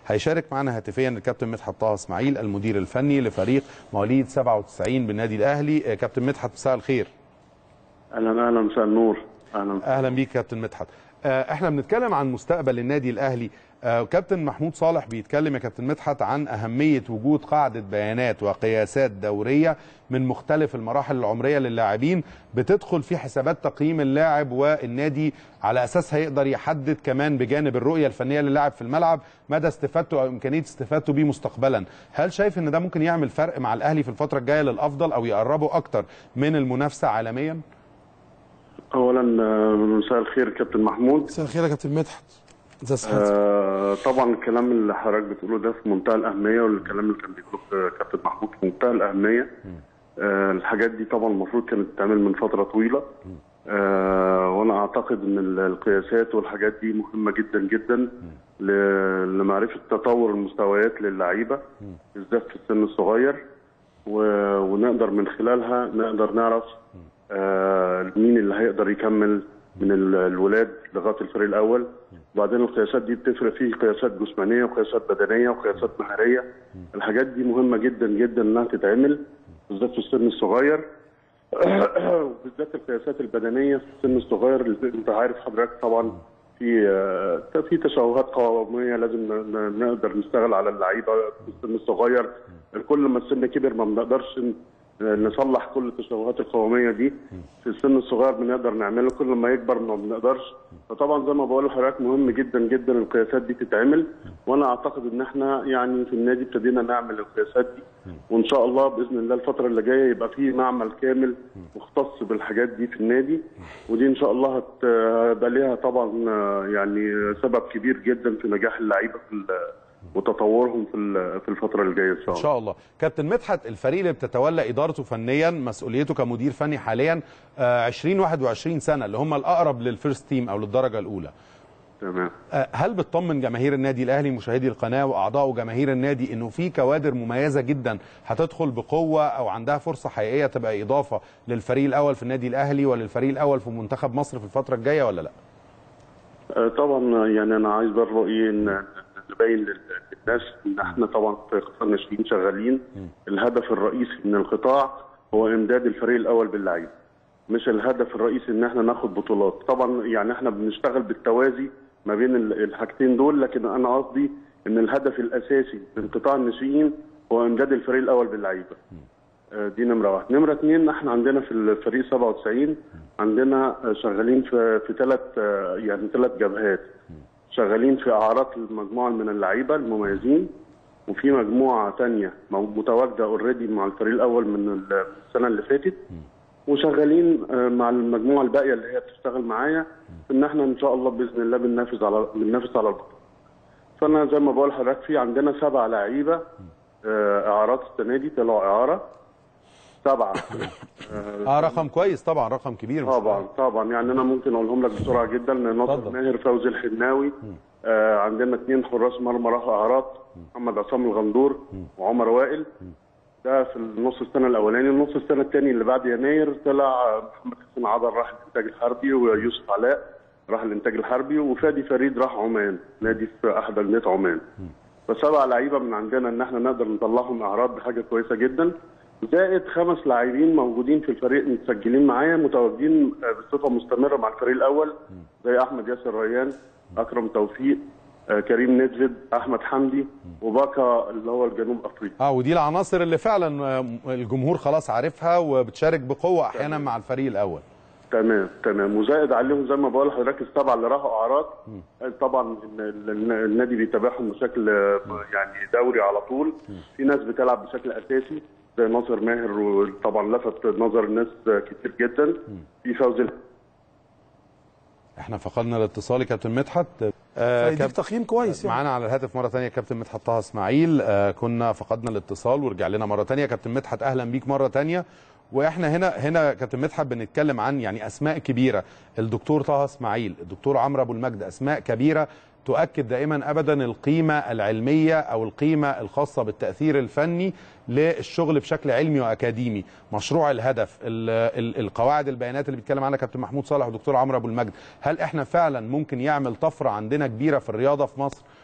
هيشارك معنا هاتفيا الكابتن مدحت طه اسماعيل المدير الفني لفريق مواليد 97 بالنادي الاهلي. كابتن مدحت مساء الخير. اهلا مساء النور. اهلا بيك كابتن مدحت. احنا بنتكلم عن مستقبل النادي الاهلي. كابتن محمود صالح بيتكلم يا كابتن مدحت عن أهمية وجود قاعدة بيانات وقياسات دورية من مختلف المراحل العمرية للاعبين بتدخل في حسابات تقييم اللاعب، والنادي على أساسها يقدر يحدد كمان بجانب الرؤية الفنية للاعب في الملعب مدى استفادته أو إمكانية استفادته بيه مستقبلا. هل شايف أن ده ممكن يعمل فرق مع الأهلي في الفترة الجاية للأفضل أو يقربه أكتر من المنافسة عالميا؟ أولا مساء الخير كابتن محمود. مساء الخير يا كابتن مدحت. طبعا الكلام اللي حضرتك بتقوله ده في منتهى الاهميه، والكلام اللي كان بيقوله كابتن محمود في منتهى الاهميه. الحاجات دي طبعا المفروض كانت تتعمل من فتره طويله. وانا اعتقد ان القياسات والحاجات دي مهمه جدا جدا لمعرفه تطور المستويات للعيبه بالذات في السن الصغير، ونقدر من خلالها نقدر نعرف مين اللي هيقدر يكمل من الولاد لغايه الفريق الاول. وبعدين القياسات دي بتفرق فيه قياسات جسمانيه وقياسات بدنيه وقياسات مهاريه. الحاجات دي مهمه جدا جدا انها تتعمل بالذات في السن الصغير وبالذات القياسات البدنيه في السن الصغير. انت عارف حضرتك طبعا في تشوهات قواميه لازم نقدر نشتغل على اللعيبه في السن الصغير. كل ما السن كبر ما بنقدرش نصلح كل التشوهات القواميه دي في السن الصغير، بنقدر نعمله. كل ما يكبر ما بنقدرش. فطبعا زي ما بقول لحضرتك مهم جدا جدا القياسات دي تتعمل، وانا اعتقد ان احنا يعني في النادي ابتدينا نعمل القياسات دي، وان شاء الله باذن الله الفتره اللي جايه يبقى في معمل كامل مختص بالحاجات دي في النادي. ودي ان شاء الله هتبقى ليها طبعا يعني سبب كبير جدا في نجاح اللعيبه وتطورهم في الفتره اللي جايه ان شاء الله. كابتن مدحت، الفريق اللي بتتولى ادارته فنيا مسؤوليته كمدير فني حاليا 20-21 سنه اللي هم الاقرب للفيرست تيم او للدرجه الاولى. تمام. هل بتطمن جماهير النادي الاهلي مشاهدي القناه واعضاء وجماهير النادي انه في كوادر مميزه جدا هتدخل بقوه او عندها فرصه حقيقيه تبقى اضافه للفريق الاول في النادي الاهلي وللفريق الاول في منتخب مصر في الفتره الجايه ولا لا؟ طبعا يعني انا عايز برضه نبين للناس ان احنا طبعا في قطاع الناشئين شغالين. الهدف الرئيسي من القطاع هو امداد الفريق الاول باللعيبه، مش الهدف الرئيسي ان احنا ناخد بطولات. طبعا يعني احنا بنشتغل بالتوازي ما بين الحاجتين دول، لكن انا قصدي ان الهدف الاساسي من قطاع الناشئين هو امداد الفريق الاول باللعيبه. دي نمره واحد. نمره اثنين، احنا عندنا في الفريق 97 عندنا شغالين في ثلاث جبهات. شغالين في اعراض المجموعه من اللعيبه المميزين، وفي مجموعه ثانيه متواجده اوريدي مع الفريق الاول من السنه اللي فاتت، وشغالين مع المجموعه الباقيه اللي هي بتشتغل معايا ان احنا ان شاء الله باذن الله بننافس على البطوله. فانا زي ما بقول لحضرتك في عندنا 7 لعيبه اعارات السنه دي طلعوا اعاره 7. رقم كويس طبعا، رقم كبير. طبعا يعني انا ممكن اقولهم لك بسرعه جدا. ناصر ماهر، فوزي الحناوي، عندنا 2 حراس مرمى راحوا اعارات، محمد عصام الغندور وعمر وائل. ده في النص السنه الاولاني. النص السنه الثاني اللي بعد يناير طلع محمد حسين عضل راح الانتاج الحربي، ويوسف علاء راح الانتاج الحربي، وفادي فريد راح عمان، نادي في احد انديه عمان. ف7 لعيبه من عندنا ان احنا نقدر نطلعهم اعراض، بحاجه كويسه جدا. زائد 5 لاعبين موجودين في الفريق متسجلين معايا متواجدين بصفه مستمره مع الفريق الاول، زي احمد ياسر ريان، اكرم توفيق، كريم نجد، احمد حمدي، وباكا اللي هو الجنوب افريقي. ودي العناصر اللي فعلا الجمهور خلاص عارفها وبتشارك بقوه احيانا مع الفريق الاول. تمام. وزائد عليهم زي ما بقول لحضرتك ال7 اللي راحوا اعراض. طبعا النادي بيتابعهم بشكل يعني دوري على طول. في ناس بتلعب بشكل اساسي زي ناصر ماهر، وطبعا لفت نظر الناس كتير جدا. في فوزي. احنا فقدنا الاتصال يا كابتن مدحت. هيديك تقييم كويس يعني. معانا على الهاتف مره ثانيه كابتن مدحت طه اسماعيل. كنا فقدنا الاتصال ورجع لنا مره ثانيه. كابتن مدحت اهلا بيك مره ثانيه. واحنا هنا كابتن مدحت بنتكلم عن يعني اسماء كبيره، الدكتور طه اسماعيل، الدكتور عمرو ابو المجد، اسماء كبيره تؤكد دائما ابدا القيمه العلميه او القيمه الخاصه بالتاثير الفني للشغل بشكل علمي واكاديمي. مشروع الهدف، القواعد البيانات اللي بيتكلم عنها كابتن محمود صالح ودكتور عمرو ابو المجد، هل احنا فعلا ممكن يعمل طفره عندنا كبيره في الرياضه في مصر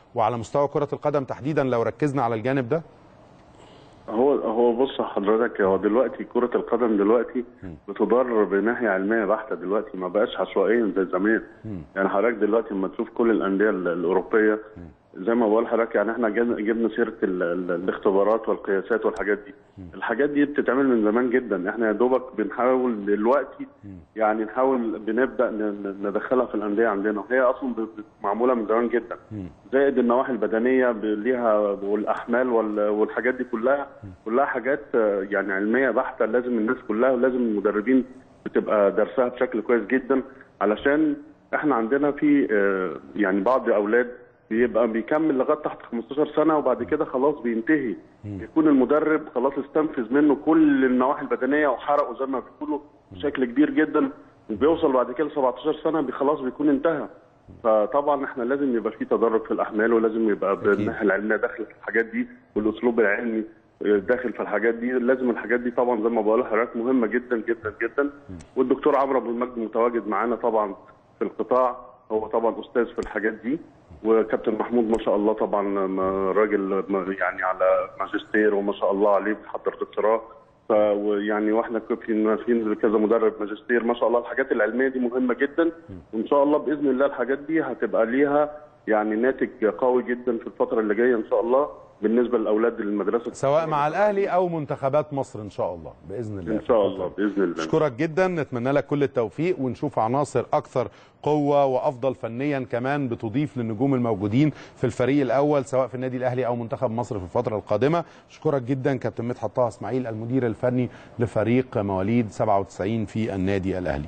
وعلى مستوى كره القدم تحديدا لو ركزنا على الجانب ده؟ هو بص حضرتك، هو دلوقتي كرة القدم دلوقتي بتدار بناحية علمية بحتة دلوقتي، ما بقاش عشوائيا زي زمان. يعني حضرتك دلوقتي لما تشوف كل الأندية الأوروبية زي ما بقول لحضرتك، يعني احنا جبنا سيرة الاختبارات والقياسات والحاجات دي. الحاجات دي بتتعمل من زمان جدا، احنا يا دوبك بنحاول دلوقتي يعني نحاول بنبدأ ندخلها في الأندية عندنا، وهي أصلا معمولة من زمان جدا. زائد النواحي البدنية ليها والأحمال والحاجات دي كلها حاجات يعني علمية بحتة، لازم الناس كلها ولازم المدربين بتبقى درسها بشكل كويس جدا، علشان احنا عندنا في يعني بعض أولاد بيبقى بيكمل لغايه تحت 15 سنه وبعد كده خلاص بينتهي، يكون المدرب خلاص استنفذ منه كل النواحي البدنيه وحرقه زي ما بيقولوا بشكل كبير جدا، وبيوصل بعد كده 17 سنه خلاص بيكون انتهى. فطبعا احنا لازم يبقى في تدرج في الاحمال، ولازم يبقى بالناحيه العلميه داخل في الحاجات دي، والاسلوب العلمي داخل في الحاجات دي. لازم الحاجات دي طبعا زي ما بقول لحضرتك مهمه جدا جدا جدا. والدكتور عمرو ابو المجد متواجد معانا طبعا في القطاع، هو طبعا استاذ في الحاجات دي. وكابتن محمود ما شاء الله طبعا راجل يعني على ماجستير وما شاء الله عليه بيحضر دكتوراه، فيعني واحنا في كذا مدرب ماجستير ما شاء الله. الحاجات العلميه دي مهمه جدا، وان شاء الله باذن الله الحاجات دي هتبقى ليها يعني ناتج قوي جدا في الفتره اللي جايه ان شاء الله بالنسبه لاولاد المدرسه، سواء مع الاهلي او منتخبات مصر ان شاء الله باذن الله. ان شاء الله باذن الله. اشكرك جدا، نتمنى لك كل التوفيق ونشوف عناصر اكثر قوه وافضل فنيا كمان بتضيف للنجوم الموجودين في الفريق الاول سواء في النادي الاهلي او منتخب مصر في الفتره القادمه. اشكرك جدا كابتن مدحت طه اسماعيل المدير الفني لفريق مواليد 97 في النادي الاهلي.